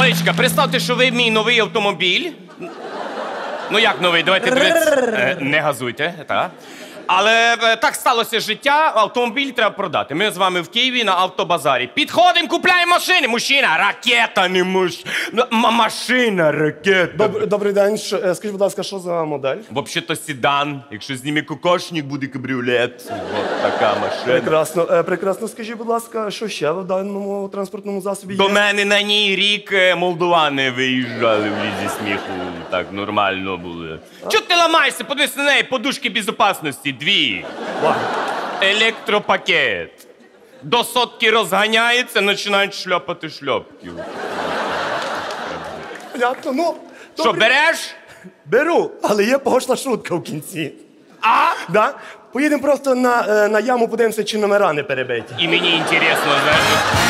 Олечка, представте, що ви мій новий автомобіль. Ну як новий, давайте дивитися. Не газуйте, так. Але так сталося життя, автомобіль треба продати. Ми з вами в Києві на автобазарі. Підходимо, купляємо машини. Мужчина, ракета, не машина, ракета. Добрий день. Скажіть, будь ласка, що за модель? Взагалі-то седан. Якщо зніме кокошник, буде кабріолет. От така машина. Прекрасно. Скажіть, будь ласка, що ще в даному транспортному засобі є? До мене на ній рік молдовани виїжджали в лізі сміху. Так нормально було. Чого ти ламаєшся? Подивись на неї, подушки безпечності. 2. Електропакет. До 100 розганяється, починають шльопати шльопки. Понятно, ну... Що, береш? Беру, але є погашна шутка в кінці. А? Да? Поїдемо просто на яму, подивимося, чи номера не перебиті. І мені інтересно, знаєш.